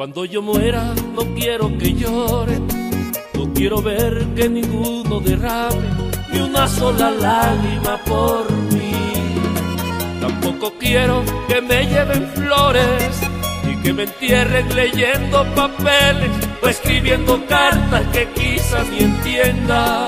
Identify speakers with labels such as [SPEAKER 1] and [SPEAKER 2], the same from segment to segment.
[SPEAKER 1] Cuando yo muera no quiero que llore, no quiero ver que ninguno derrame ni una sola lágrima por mí. Tampoco quiero que me lleven flores ni que me entierren leyendo papeles o escribiendo cartas que quizás ni entienda.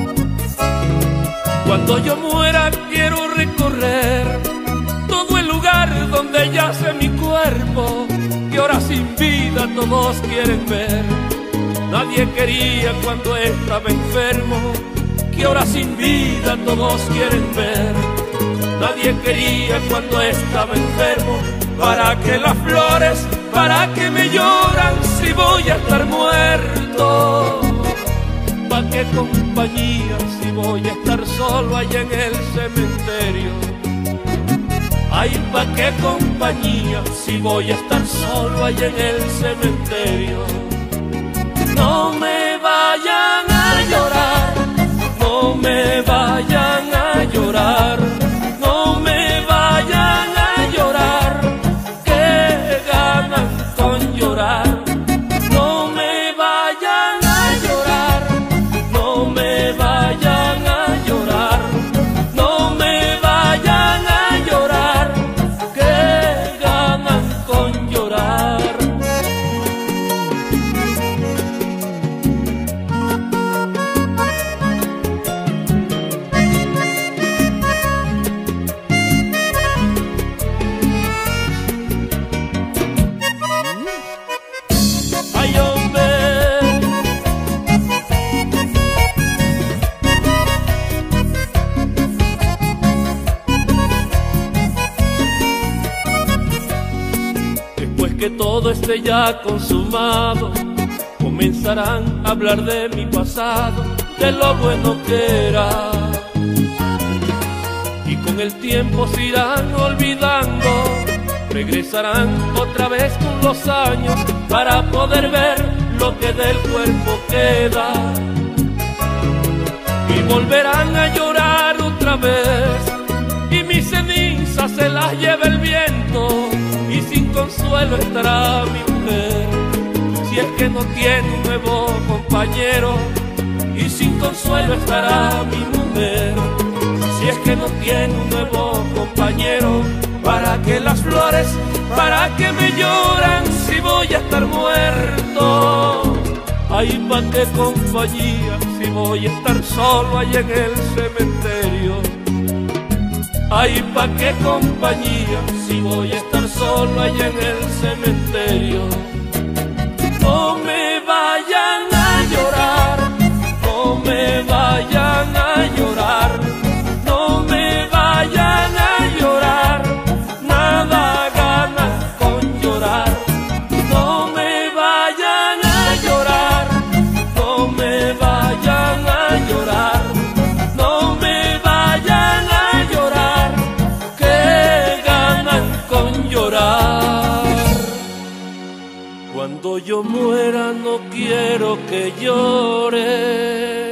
[SPEAKER 1] Cuando yo muera quiero recorrer todo el lugar donde yace mi cuerpo, que ahora sin vida todos quieren ver. Nadie quería cuando estaba enfermo, que ahora sin vida todos quieren ver. Nadie quería cuando estaba enfermo. ¿Para qué las flores? ¿Para qué me lloran si voy a estar muerto? ¿Para qué compañía si voy a estar solo allá en el cementerio? Ay, ¿pa' qué compañía si voy a estar solo allá en el cementerio? No me vayan a llorar, no me vayan a llorar, no me vayan a llorar, que ganan con llorar. No me vayan a llorar, no me vayan a llorar, no me vayan a llorar, que ganan con llorar. Que todo esté ya consumado, comenzarán a hablar de mi pasado, de lo bueno que era, y con el tiempo se irán olvidando. Regresarán otra vez con los años para poder ver lo que del cuerpo queda, y volverán a llorar otra vez, y mis cenizas se las lleva el viento, y sin consuelo estará mi mujer, si es que no tiene un nuevo compañero. Y sin consuelo estará mi mujer, si es que no tiene un nuevo compañero. ¿Para qué las flores? ¿Para qué me lloran si voy a estar muerto? Ay, ¿pa' qué compañía si voy a estar solo allá en el cementerio? Ay, ¿pa' qué compañía si voy a estar solo allá en el cementerio? No me vayan a llorar, no me vayan a llorar, no me vayan a llorar, nada ganan con llorar. No me vayan a llorar, no me vayan a llorar, no me vayan a llorar, que ganan con llorar. Cuando yo muera no quiero que llore.